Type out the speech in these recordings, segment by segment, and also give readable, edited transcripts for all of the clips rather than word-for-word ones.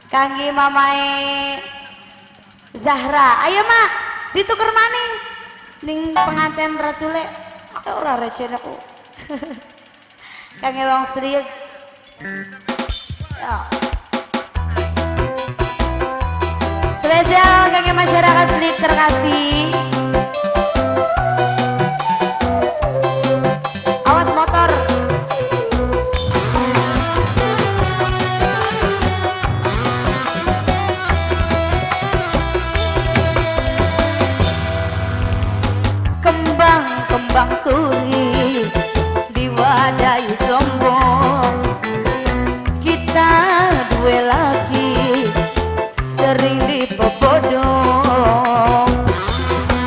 Kangge mamae Zahra. Ayo mak, ditukar maning ning pengantin Rasule. Ora receh aku. Kangge wong serius. Ya. Spesial kangge masyarakat Slik terkasih. Awas motor. Kembang turi diwadahi lombong, kita dua lagi sering dipopodong.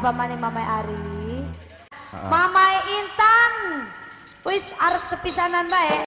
Apa mana Mamai Ari? Mamai Intan. Wis arep sepisanan bae.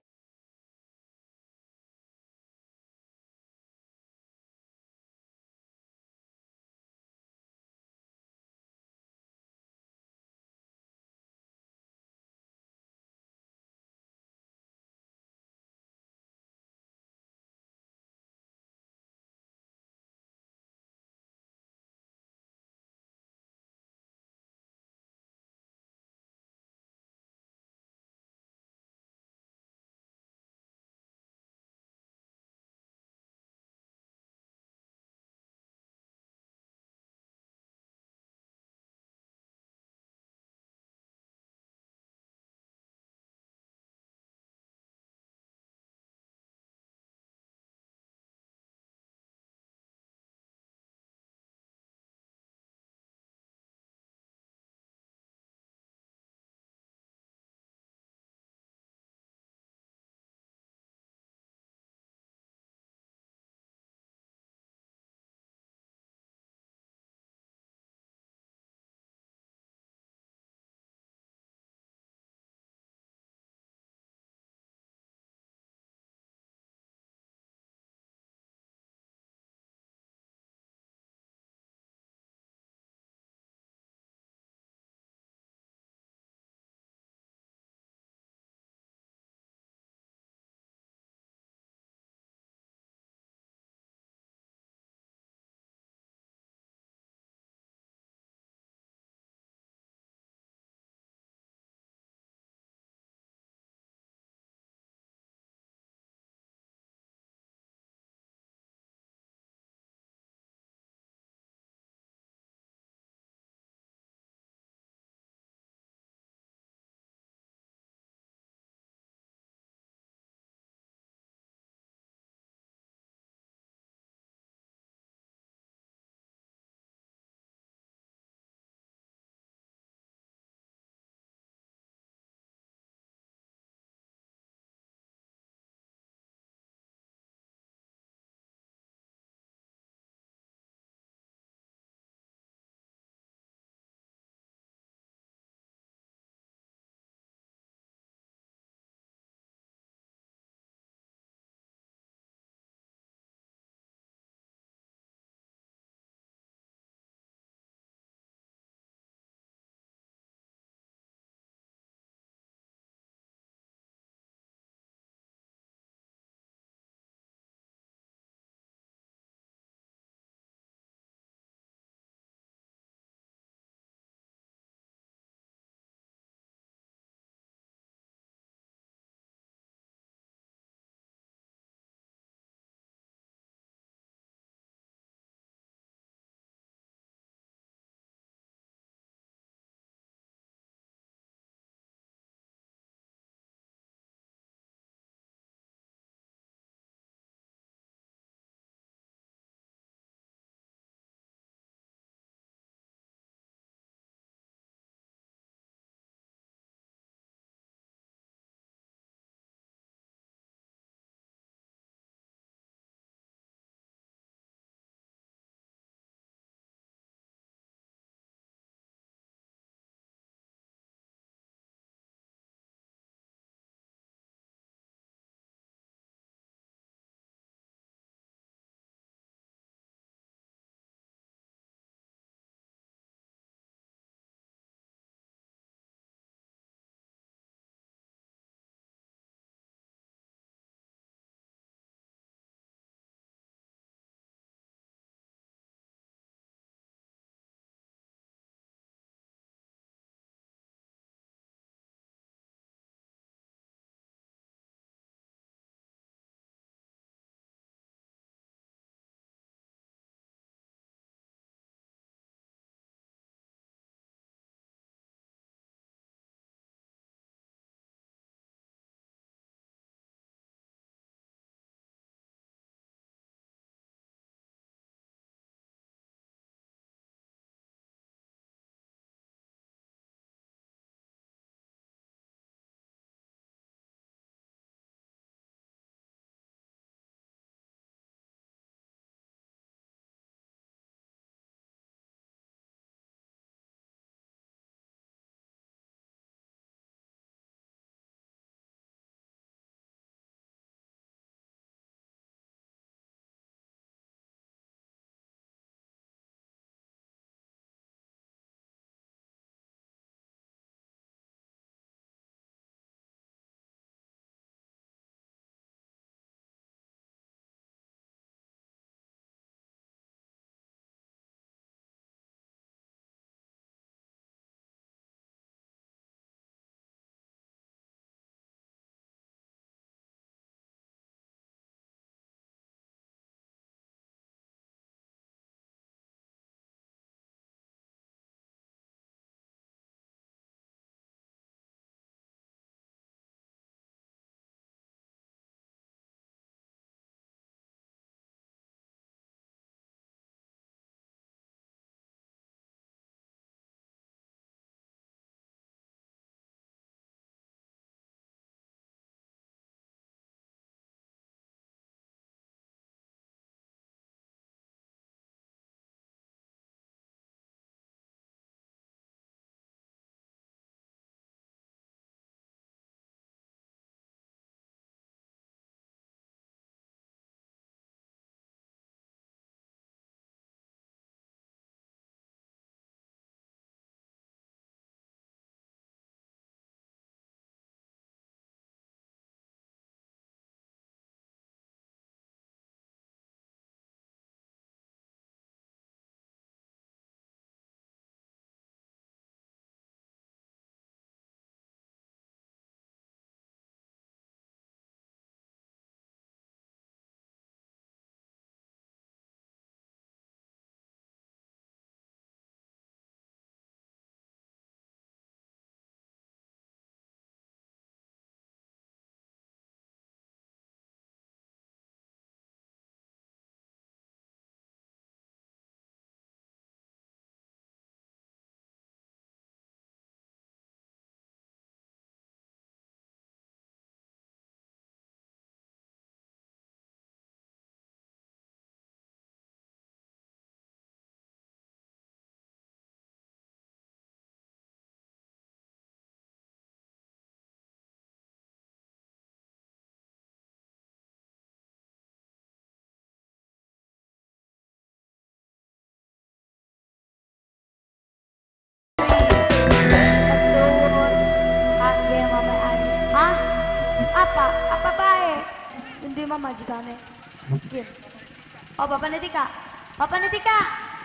Di mama majikane. Mungkin. Oh Bapak Netika. Bapak Netika.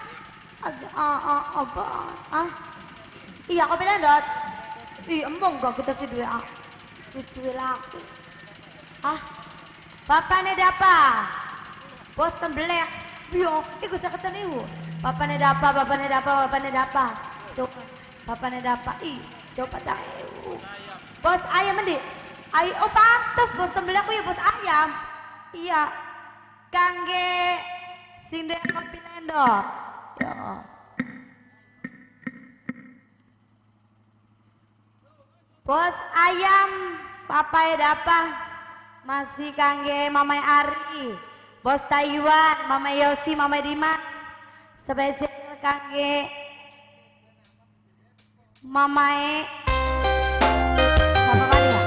Apa? Iya kau bilang dot. Ih emang gak kita sih dua. Wis dua laki. Bapak Nedapa. Bos tembelek. Yo, iku saketan ibu. Bapak Nedapa. So, Bapak Nedapa. Ih, dapat ibu. Bos ayam mandi. Ayo oh pantas bos tembelek ya bos ayam. Iya. Kangge sing dek kopi lendo. Ya. Bos ayam papai dapa masih kangge Mamai Ari. Bos Taiwan, Mamai Yosi, Mamai Dimas. Spesial kangge Mamai sama mana ya?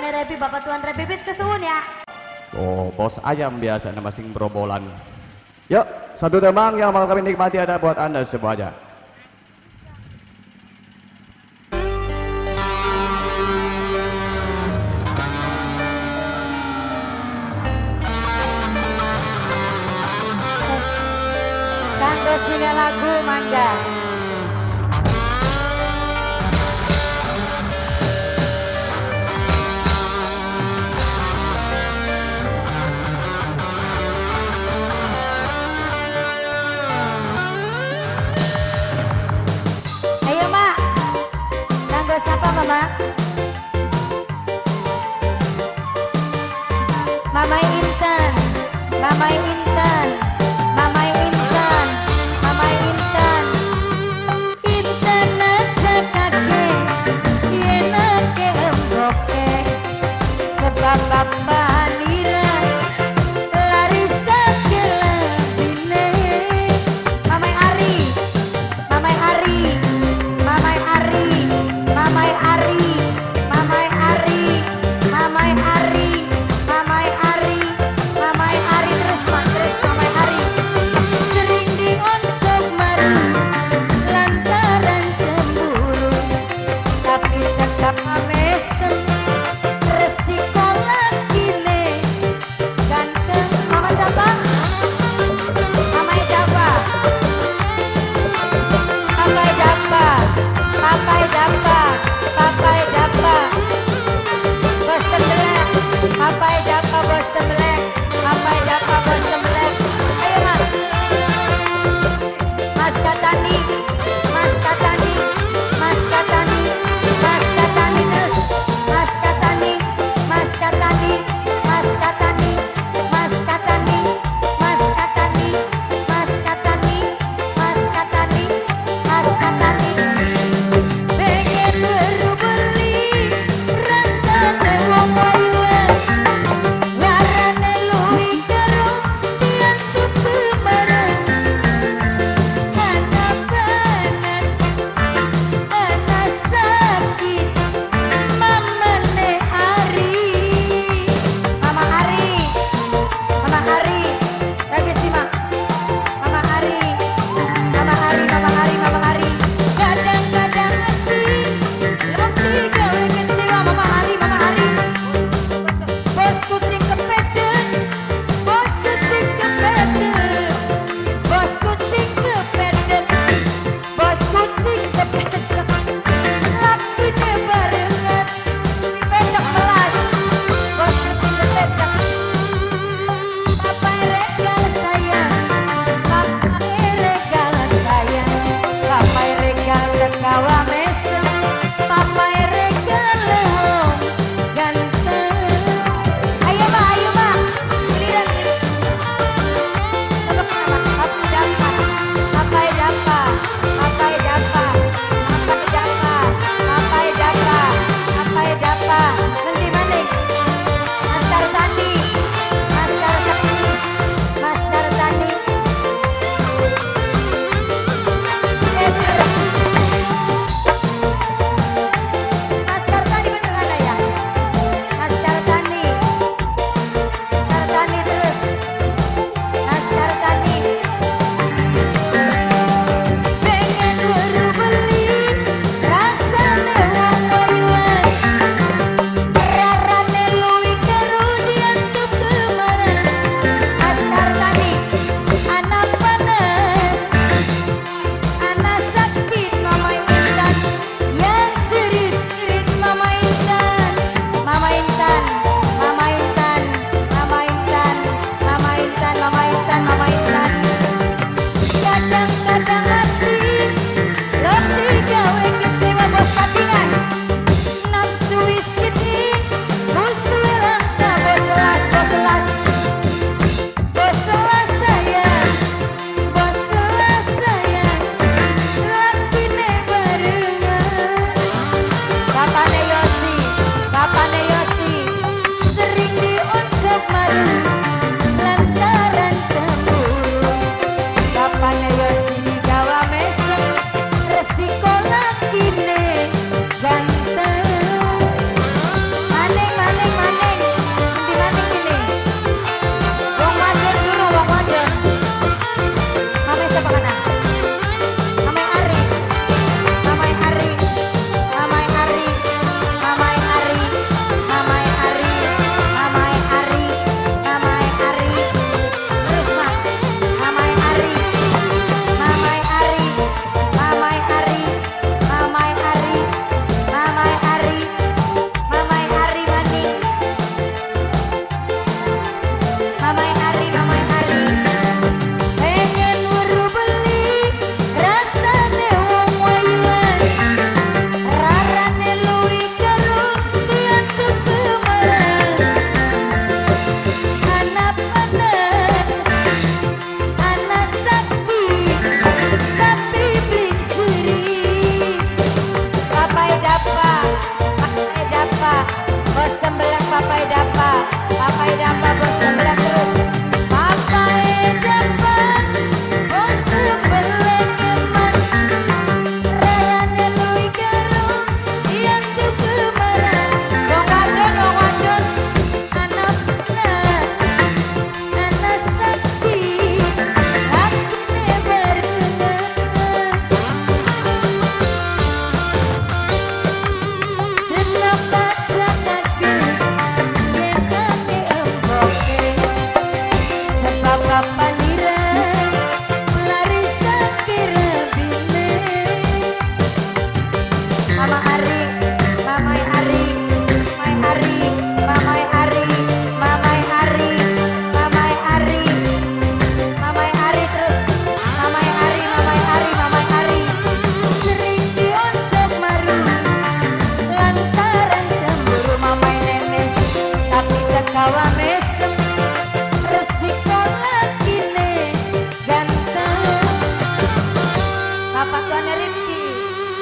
Tukangnya Rebi, Bapak Tuan Rebi, bis kesuhun ya. Oh, bos ayam biasa nama sing berobolan. Yuk, satu tembang yang mau kami nikmati ada buat Anda semuanya. Kanggo singa lagu mangga. Ayo mak, kanggo siapa mama? Mama Intan, Mama Intan, Mama Intan, Mama Intan, Intan aja kake, yen ake emboke, sebab bapak nira lari sakelabine. Mama Ari, Mama Ari, Mama Ari, Mama Ari, Mama Ari, Mama Ari, Mama Ari, Mama Ari terus mak terus Mama Ari. Sering dioncok maru lantaran cemburu, tapi tetap amesen resiko lakine ganteng. Mama siapa? Mama Edapa, Papa Edapa, Papa Edapa, Papa Edapa, Bos Tembelek, Papa Edapa, Bos Tembelek, Papa Edapa, Bos Tembelek. Ayo mas, Mas Katani, Mas Katani, Mas Katani, Mas Katani terus, Mas Katani, Mas Katani, Mas Katani, Mas Katani, Mas Katani, Mas Katani, Mas Katani, Mas Katani. Pengen berbeli rasane wong kowe, ngarane luwi karo pian tuku bareng. Kenapa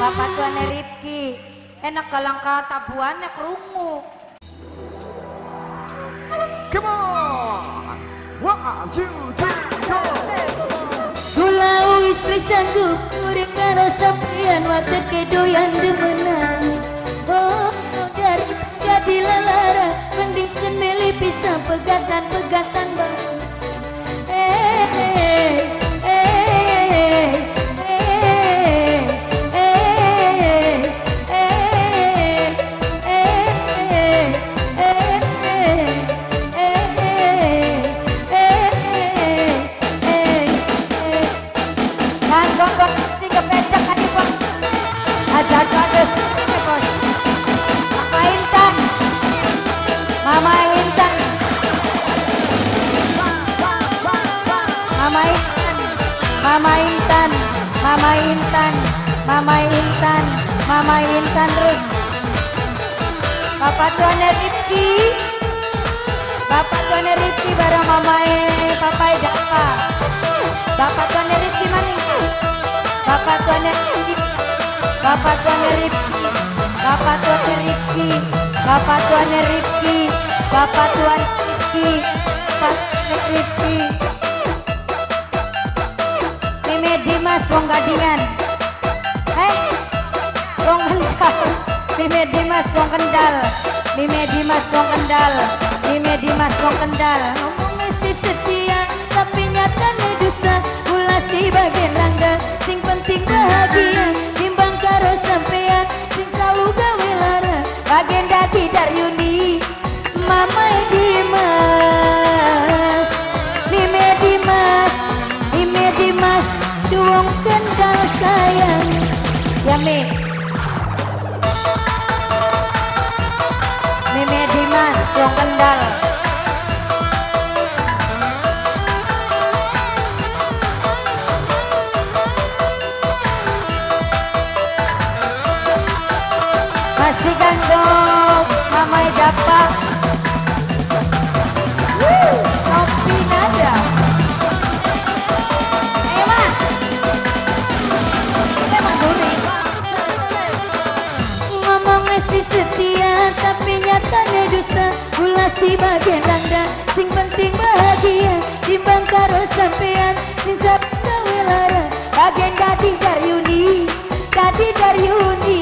Bapak tuane Rifki. Enak kalang tabuannya kerungu. Come on. 1, 2, 3, go. Kula wis sanggup urip karo sampeyan watet kedoyan demenan. Oh, dari jadi lalara mending semeli pisah pegatan-pegatan bang. Mama Intan terus. Bapak tuane Rifki. Bapak tuane Rifki bareng Papai Dapa. Bapak tuane Rifki maning. Bapak tuane Rifki. Bapak tuane Rifki. Bapak tuane Rifki. Bapak tuane Rifki. Bapak tuane Rifki. Bapak tuane Rifki. Mime Dimas wong Gadingan. Wong Kendal, Mime Dimas wong Kendal, Mime Dimas wong Kendal, Mime Dimas wong Kendal. Ngomongnya si setia tapi nyatanya dusta. Kula si bagian rangga sing penting bahagia. Timbang karo sampean sing selalu gawe lara. Bagian dadi Daryuni, Mama Dimas, Mime Dimas, Mime Dimas, wong Kendal sayang. ya Mime Dimas wong Kendal. Masih gandong Mamai Dapa. Kopi nada. Ayo Ma. Kita manduri. Ngomongnya si setia tapi nyatanya dusta. Kula si bagian rangga sing penting bahagia. Timbang karo sampean sing sabar gawe lara. Bagian dadi Daryuni, dadi Daryuni.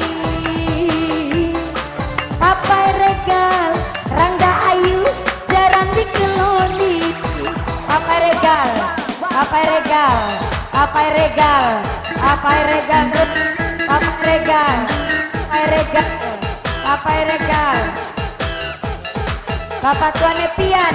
Papai regal, Rangga Ayu, jarang dikeloni. Papai regal, Papai regal, Papai regal, Papai regal terus, Papai regal, Papai regal, Papai regal. Bapak tuane Pian,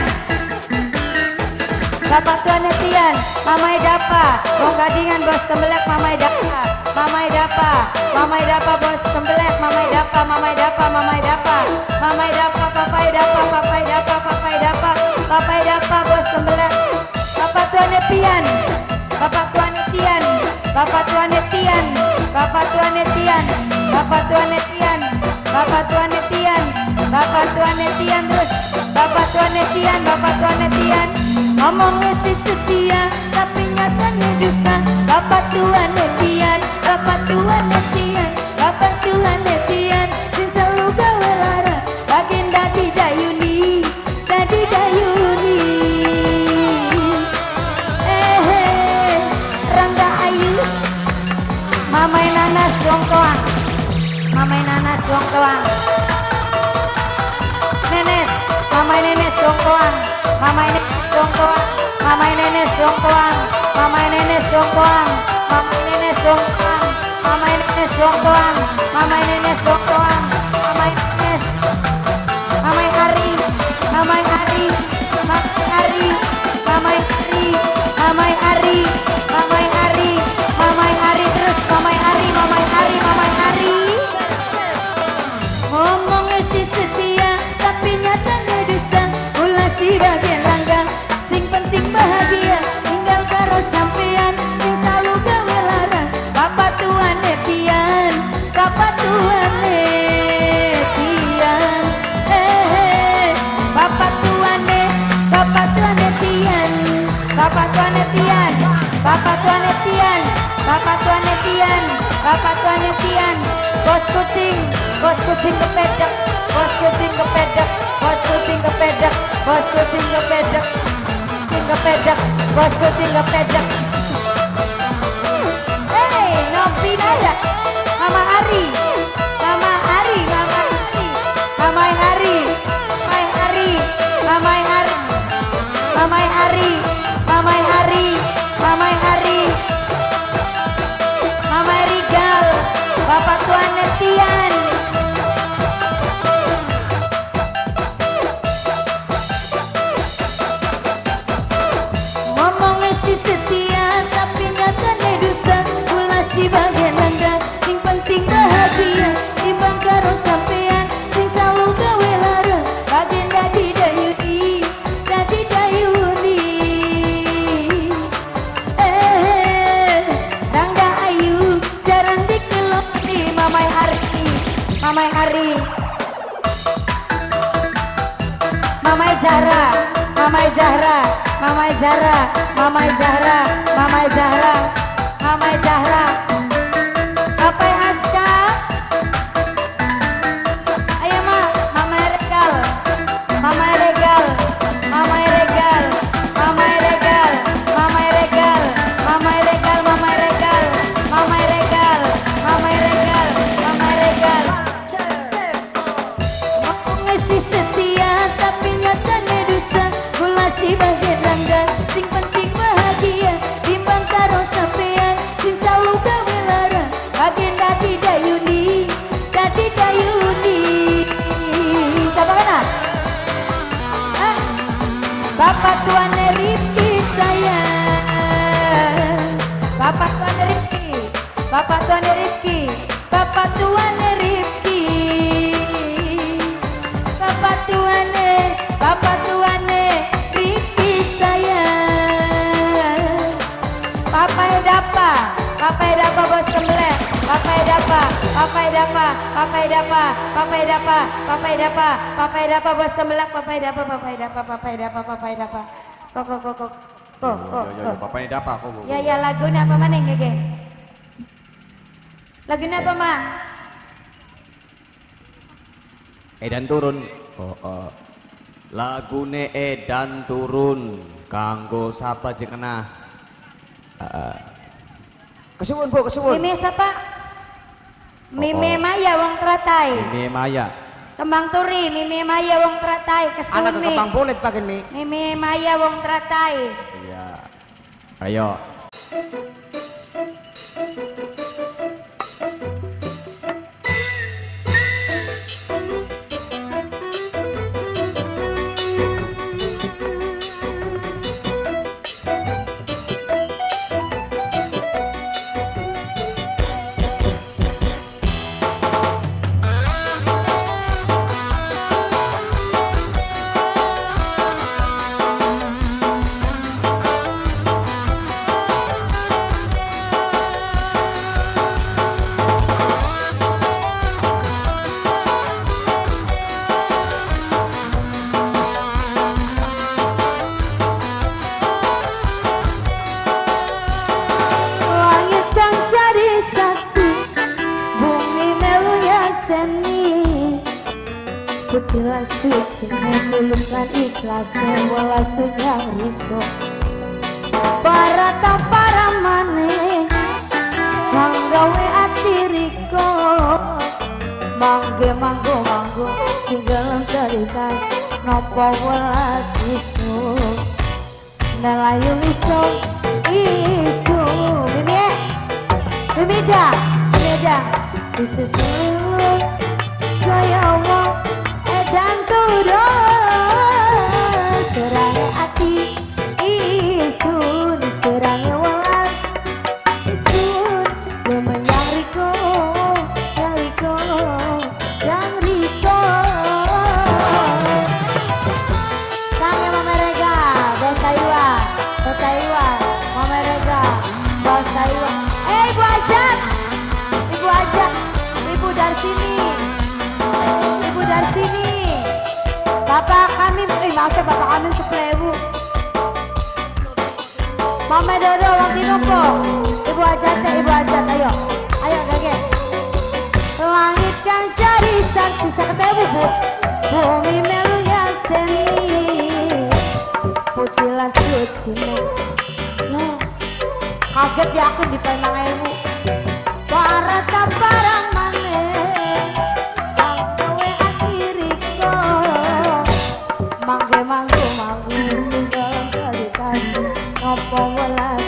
Bapak tuane Pian, Mamai Dapa, wong Gadingan bos tembelek Mamai Dapa, Mamai Dapa, Mamai Dapa bos tembelek Mamai Dapa, Mamai Dapa, Mamai Dapa, Mamai Dapa, Papai Dapa, Papai Dapa, Papai Dapa, Papai Dapa bos tembelek. Bapak tuane Pian, Bapak tuane Tian, Bapak tuane Tian, Bapak tuane Tian, Bapak tuane Tian, Bapak tuane Tian, Bapak tuane Tian terus, Bapak tuane Tian, Bapak tuane Tian. Ngomongnya si setia tapi nyatanya dusta. Bapak Tuhan Tian, Bapak Tuhan Tian, Bapak Tuhan Tian, sing selalu gawe lara. Bagian dadi Dayuni, Dadi Dayuni. Rangga Ayu, Mamai Nanas wong Toang, Mamai Nanas wong Toang. Nenes, Mamai Nenes wong Toang, Mamai Nenes wong Toang, Mamai Nenes wong Toang, Mamai Nenes wong Toang, Mamai Nenes wong Toang, Mamai Nenes wong Toang, Mamai Nenes wong Toang, Mamai Nenes, Mamai Ari, Mamai Ari, Mamai Ari, Mamai Ari, Mamai Ari, Mamai Ari, Mamai Ari terus Mamai Ari, Mamai Ari, Mamai Ari. Ngomongnya si setia tapi nyatanya dusta. Kula si bagian rangga sing penting bahagia. Tinggal karo sampean sing selalu gawe lara. Bapak Tuhan Tian, Bapak Tuhan Netian, Bapak Tua Netian, bos kucing kepedek, bos kucing kepedek, bos kucing kepedek, bos kucing kepedek, kepedek, bos kucing kepedek. Hei, ngopi nada, Mama Ari, Mama Ari, Mama Ari, Mama Ari, Mama Ari, Mama Ari, Mama Ari, Mama Ari, Mama Ari, Mama Rigal, Bapak Tua Netian. Ngomongnya si setia, tapi nyatanya dusta. Ulah si bagian anda, sing penting bahagia. Timbang karo sampean, sing selalu gawe lara. Bagian dadi dayuni, dadi dayuni. Rangga ayu, jarang dikeloni. Mamai Ari, Mamai Ari, Mamai Zahra, Mamai Zahra, Mamai Zahra, Mamai Zahra, Mamai Zahra, Mamai Zahra. Papai Aska, ayo mak, Mamai Regal, Mamai Regal, Mamai Regal, Mamai Regal, Mamai Regal, Mamai Regal, Mamai Regal, Mamai Regal, Mamai Regal, Mamai Regal. Ngomongnya si setia, tapi nyatanya dusta. Gula si bagian anda, sing penting bahagia. Timbang karo sampean, sing selalu gawe lara. Bagian dadi dayuni, dadi dayuni. Siapa kena? Hah? Bapak tuane Rifki sayang, Bapak tuane Rifki, Bapak tuane Rifki, Bapak tuane Rifki, Bapak tuane Rifki sayang. Papai Dapa, Papai Dapa bos kembeleh, Papai Dapa, Papai Dapa, Papai Dapa, Papai Dapa, Papai Dapa, Papai Dapa bos tembelak, Papai Dapa, Papai Dapa, Papai Dapa, Papai Dapa. Kok. Bapak ini apa kok? Ya lagunya apa maning ge? Lagunya apa mah? Edan turun. Lagune edan turun. Kanggo sapa jeung kena? Kesuwun Bu, kesuwun. Mime siapa? Mime Maya wong Teratai. Ini Maya. Kembang Turi, Mime Maya wong Teratai. Kesun Anak Mi. kembang bulet pakai mi. Mime Maya wong Teratai. Iya. Ayo. Langit yang jadi saksi, bumi meluyak seni. Kutilah suci, memuluskan ikhlas, semula sudah riko. Para para mane, manggawe ati riko. Mangge manggo, singgalan terikas, nopo welas isu. Nelayu isu, Mimida, isu selu, gaya wong edan turun. Serangi ati, isu, diserangi welas, isu. Lemen yang riko, yang riko. Kangen Mama Rega, Bos Taiwan, Mama Rega, Bos Taiwan. Ibu ajak, Ibu dari sini, Bapak kami, masa Bapak kami sepelewu. Mama Dodo, waktu nopo, Ibu ajak, ayo. pisan bisa ketemu bu. Bumi melu yang seni putilan suci lo kaget yakin di penang ewu para taparang mane angkawe akhiriko mangge mangge mangge singgah kali kasih ngopo welas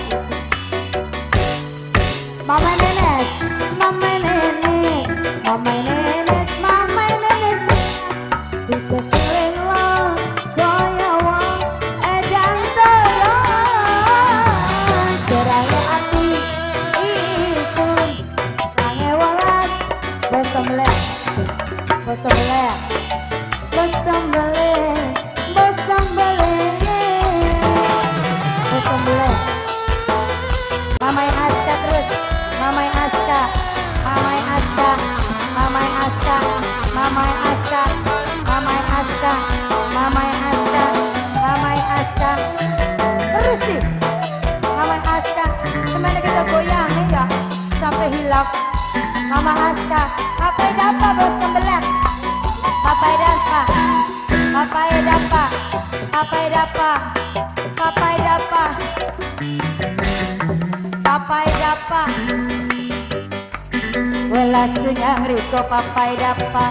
mama nenes mama nenes mama nenes mama nenes bisa seling lo goya wong edan doyong serange ati isun serange welas bos tembelek bos tembelek bos tembelek bos tembelek bos tembelek mamai Aska terus mamai Aska mamai Aska mamai Aska mamai Aska mamai Aska mamai Aska mamai Aska terus sih mamai Aska kemana kita goyang ya sampai hilaf mama Aska papai dapa bos tembelak papai dapa papai dapa papai dapa papai dapa papai dapa welas sunyang riko papai dapa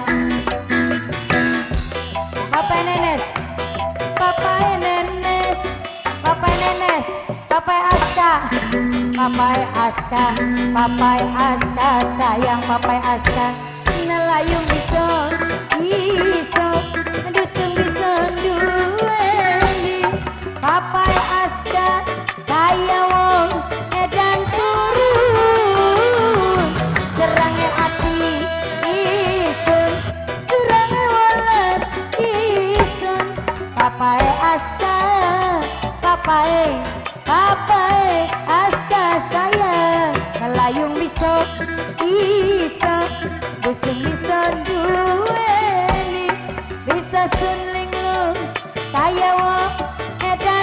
papai nenes papai nenes papai nenes papai Aska papai Aska papai Aska sayang papai Aska nelayung bisa bisa dusung bisa dueli papai Aska kaya wong edan turun serange ati isun serange welas isun papai Aska papai papai Aska sayang melayung bisa bisa busung bisa dueli bisa sunling lu kaya wong edan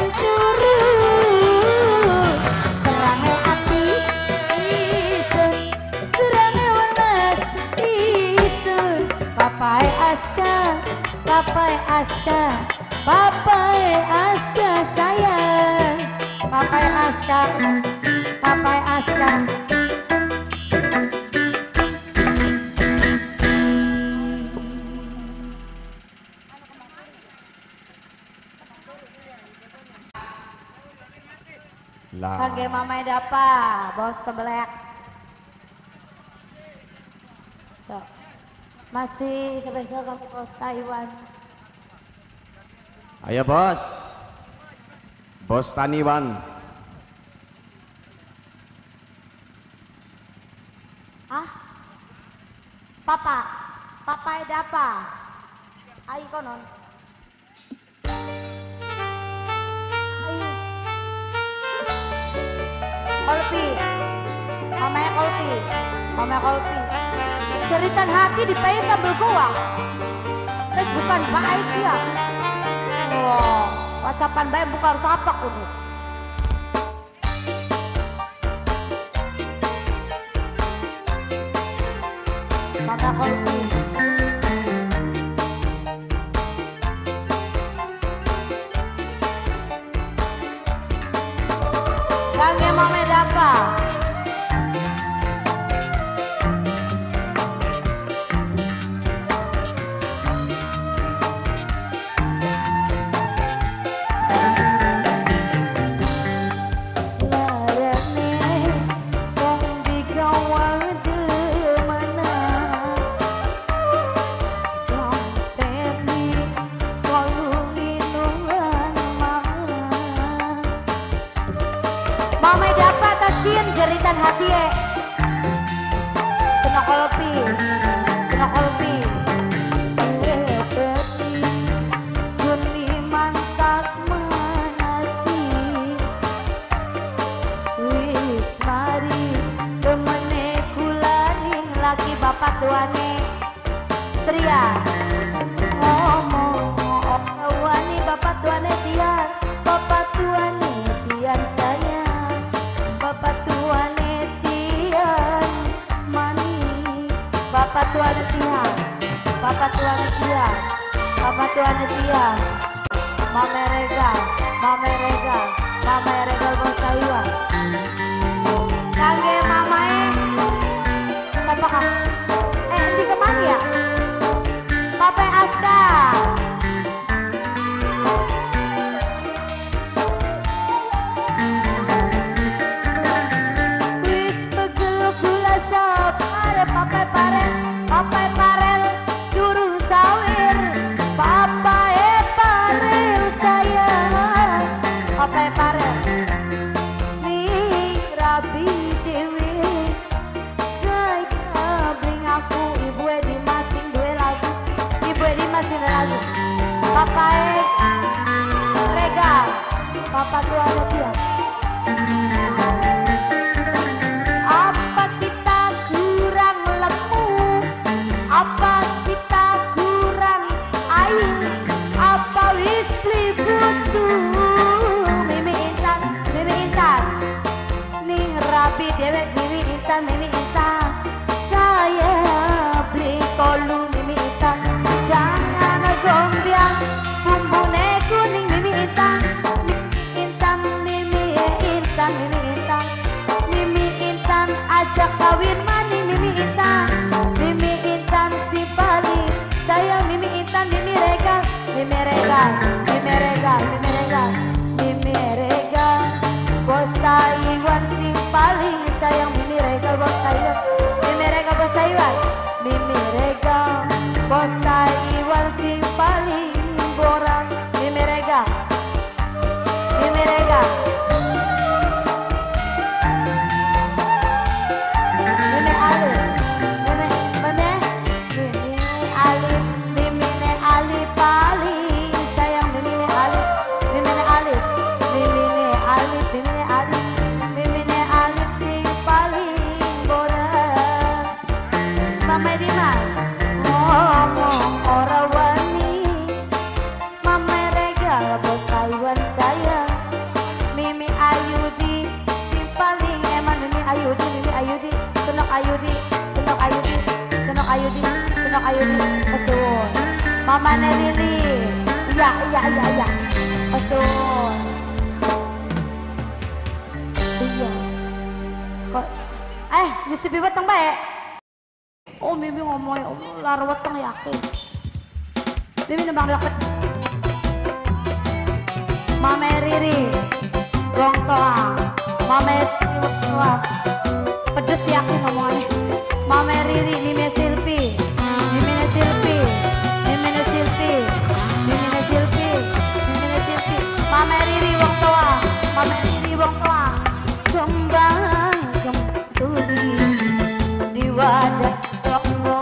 turun serange ati isun serange welas isun papai Aska papai Aska papai Aska sayang papai Aska papai Aska lah Kage mamai dapa bos tembelek tuh masih spesial kami bos Taiwan ayo bos bos Taniwan ah papa papai dapa ayo konon ayo kolpi mamanya kolpi mamanya kolpi ceritan hati dipakai sambil goa terus bukan Mbak Aisyah wow whatsappan bayam buka harus apa kudu maka kolpi Kange mame dapa Mama dapat taskin jeritan hati Sena kolpi Sena kolpi seperti kundi mantak manasi wis mari temene kulaning laki bapak tuane tria ngomong wani bapak tuane tiar bapak tuane tiar saya bapak tuane tiar mani bapak tuane tiar Papa Tuan Tia, Papa Tuan Tia, Mama Rega, Mama Rega, Mama Rega Bos Taiwan. Kage Mama siapa kah? Di kemana ya? Papa Aska. Wis pegel gula sapare papai parel turun sawir papai parel sayang papai parel ning rabi dewi gaya bring aku ibu di masing duwe lagu ibu di masing lagu papai regal papa tuh ada dia. Apa kita kurang lemu? Apa kita kurang ayu? Apa wis butuh? Mimi Intan ning rapi dewek Mimi Intan kaya beli kolu Mimi Intan jangan gombiang bumbune kuning Mimi Intan ajak kawin mani Mimi Intan si Bali sayang Mimi Intan Mimi Regal Bos Taiwan si paling sayang Mimi Regal Bos Taiwan Mimi Regal Bos Taiwan Mimi Regal Bos Taiwan si paling borang Mimi Regal Pesun Mama Nelili iya pesun iya kok Yusuf weteng bae oh Mimi ngomong lar weteng yakin Mimi nembang dapat Mama Riri wong tua Mama Riri wong tua pedes yakin ngomongannya Mama Riri Mimi Silvi Mama Riri wong tua kembang kembali di wadah toko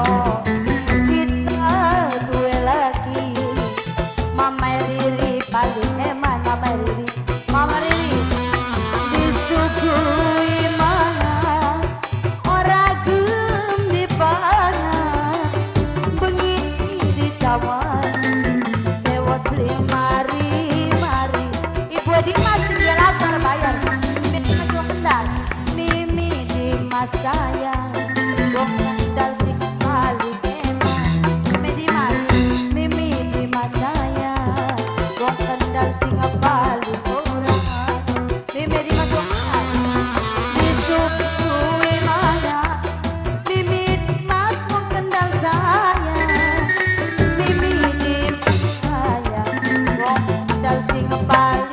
kita dua lagi Mama Riri paling eman Mama Riri disuguhi mana ora gelem dipangan bengi di taman sewot mari Ibu Dimas dia latar bayar Mimi Dimas wong kendal Mimi Dimas sayang wong kendal sing paling enak Mimi Dimas sayang wong kendal sing paling orang Mimi Dimas wong kendal disuguhi mana Mimi Dimas wong kendal sayang Mimi Dimas sayang wong kendal sing paling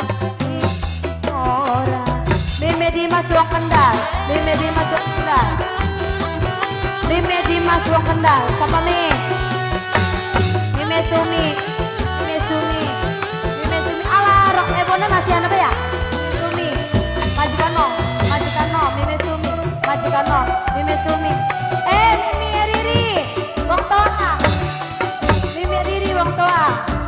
Dimas wong kendal Mimi Dimas wong kendal siapa Mimi Sumi ala rok ebone masih ana ya Sumi majikano Mimi Sumi majikano Mimi Sumi Mimi Riri wong tua Mimi Riri wong tua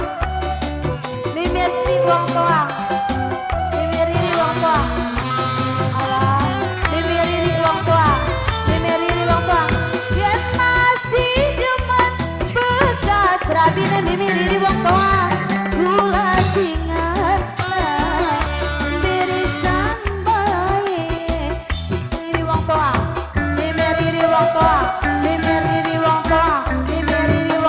Yen masih demen bekas rabine Mimi Riri wong tua gula singan birisan bae Mimi Riri wong tua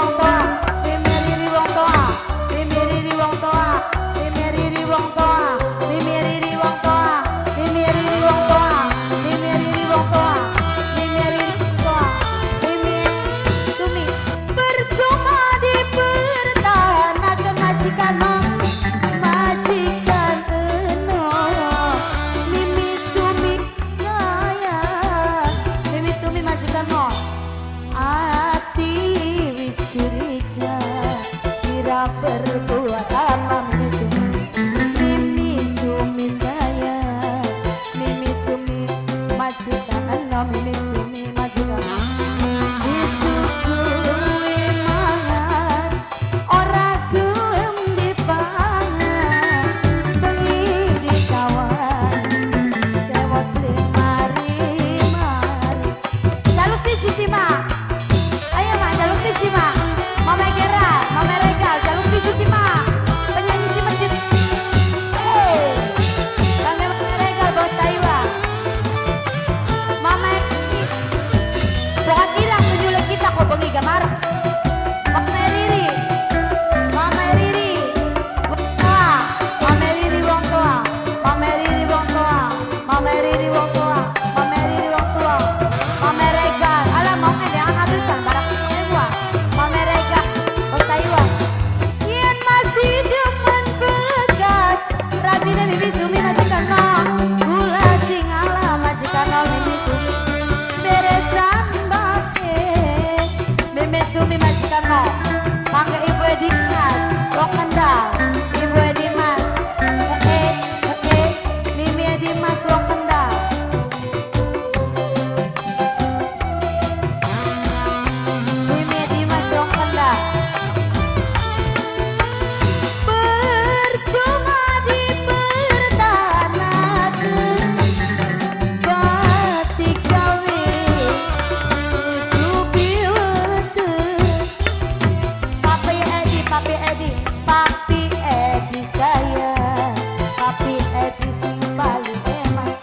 tiga marah. Mama Riri, Mama Riri, wong tua, Mama Riri wong tua, Mama Riri wong tua, Mama Riri wong tua, Mama Riri wong tua, Mama Regal, alam mau jangan habisan barang semua, Mama Regal, kota Iwan. Yen masih demen begas, Rabina bibi sumi majikan no, gula singala majikan no bibi sumi, beresan bake, meme sumi majikan no, mangga ibu Dimas, wong Kendal, ibu Dimas, mimi Dimas wong Kendal. Mimi Dimas wong Kendal. Percuma dipertahankan batik gawe supi wete. Papi Edi, Papi Edi, Papi Edi saya, Papi Edi sing paling eman.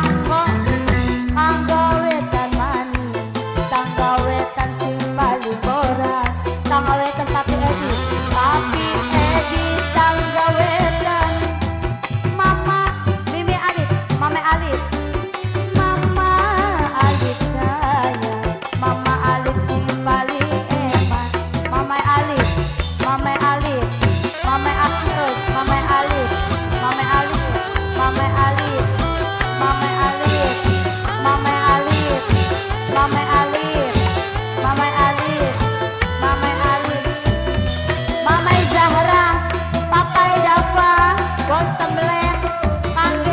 Anggo wetan mani, tangga wetan sing paling boran. Tangga wetan Papi Edi, Papi Edi tangga wetan. Mama Mimi Alit, Mama Alit, Mama Alit saya, Mama Alit sing paling eman. Mama Alit, Mama Alit, Mama Alit, Mama Alit, Mama Alit, Mama Alit, Mama Alit, Mama Alit, Mama Alit, Mama Alit, Mama Alit, Mama Zahra, Papa Dava, Bos Tembelek, Kangge,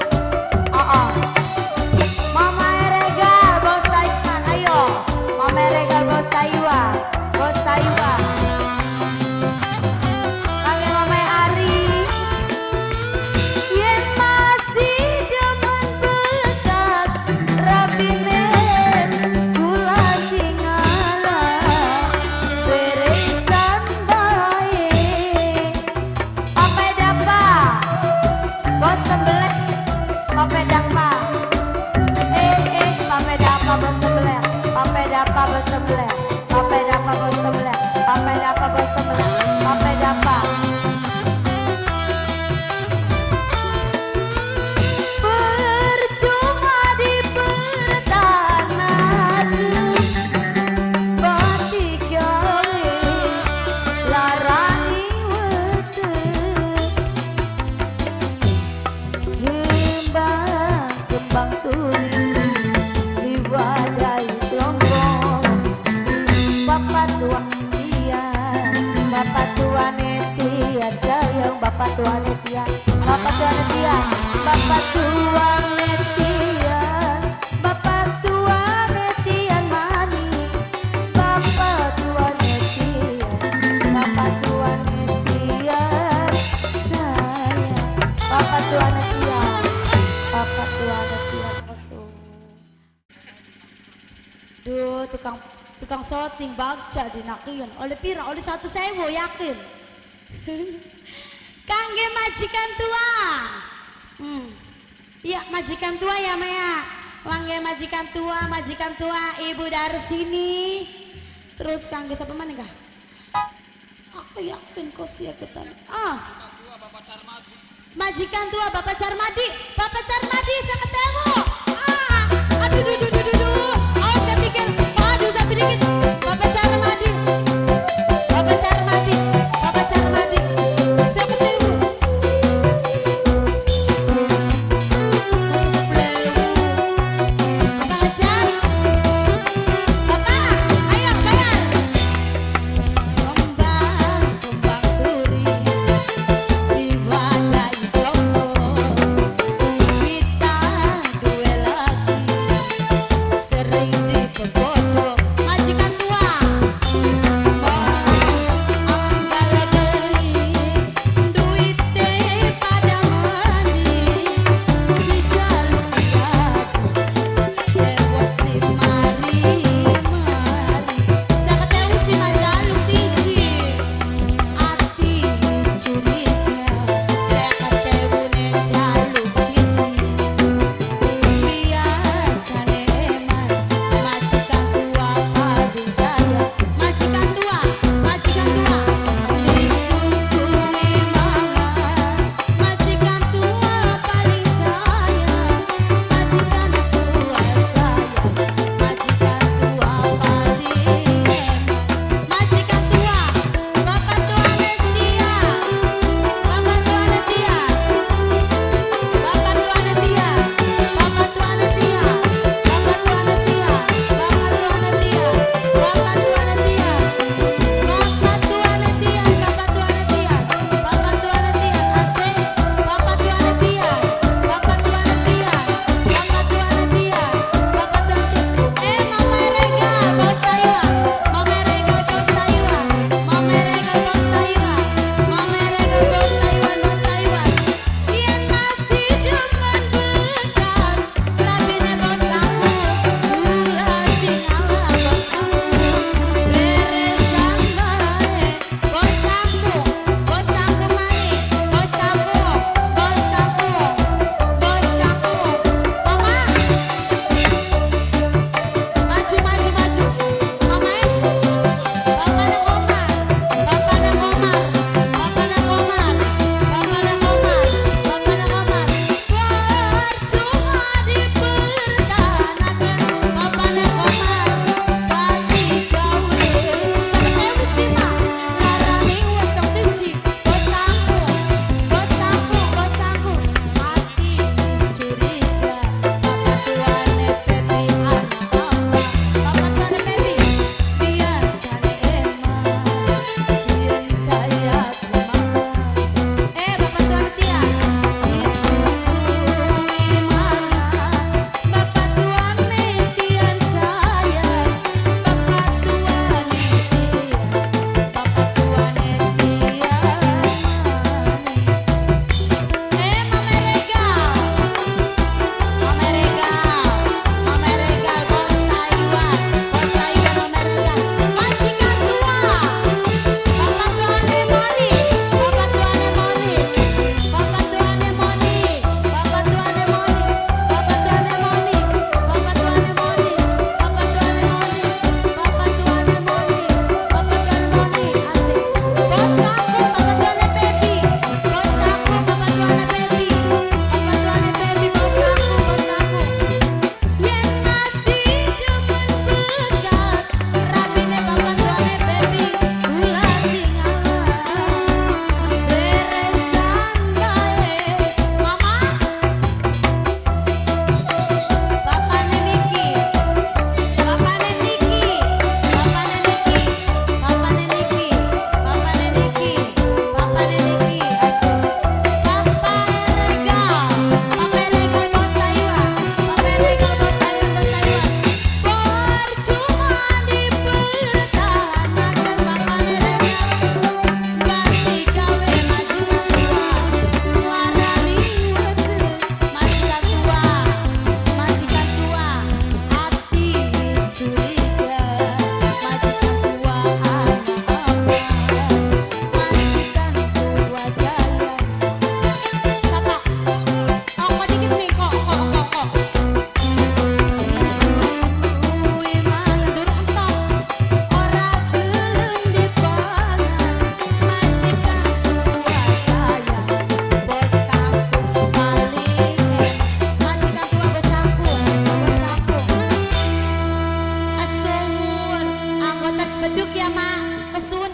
Mama Regal, Bos Taiwan, ayo, Mama Regal, Bos Taiwan, Bos Taiwan, Kangge Mama Ari, yen masih demen bekas, Rabine gula singala, beresan bae, Papa Dapa, Bos Tembelek, Papa Dapa, Papa Dapa Bos Tembelek, Papa Dapa Bos Tembelek, Papa Dapa Bos Tembelek, Papa Dapa Bos Tembelek, Papa Dapa. Percuma dipertahankan batik gawe larani wete. Kembang turi diwadai lombong, Bapak tua netian, Bapak tua netian sayang, Bapak tua netian, Bapak tua netian, Bapak tua netian, Bapak tua netian mani, Bapak tua netian, Bapak tua netian sayang, Bapak tua netian, Bapak tua netian masuk. Duh, tukang shooting bagja dinakian oleh pira oleh 1.000 yakin. Kangge majikan tua. Iya majikan tua ya Maya. Kangge majikan tua Ibu Darsini. Terus kangge siapa mana kah? Aku yakin kau sia ketani. Majikan tua Bapak Carmadi, Bapak Carmadi saya ketemu. Aduh. Oh saya pikir, aduh saya dikit. Bapak Carmadi, Bapak Carmadi, Bapak Carmadi, saya ketemu. Masih sebelah. Bapak Ajar, Bapak, ayo bayar. Kembang turi diwadai lombong, kita duel lagi.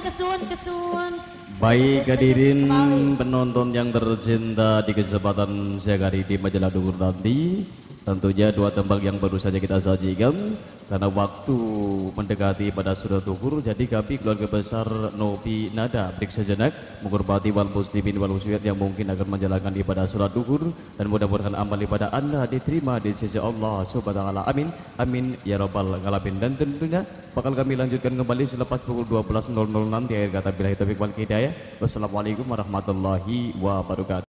kesun. Baik hadirin Kembali. penonton yang tercinta, di kesempatan siang hari di majalah Duhur nanti tentunya dua tembang yang baru saja kita sajikan karena waktu mendekati pada sudah duhur, jadi kami keluarga besar Novi Nada break sejenak menghormati wal muslimin wal muslimat yang mungkin akan menjalankan ibadah sholat duhur, dan mudah-mudahan amal ibadah Anda diterima di sisi Allah subhanahu wa ta'ala. Amin amin ya rabbal alamin. Dan tentunya bakal kami lanjutkan kembali selepas pukul 12.00 nanti. Akhir kata billahi taufiq wal hidayah. Wassalamualaikum warahmatullahi wabarakatuh.